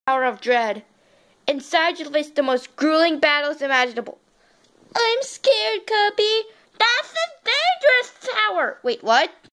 Tower of Dread. Inside you'll face the most grueling battles imaginable. I'm scared, Cubby. That's a dangerous tower. Wait, what?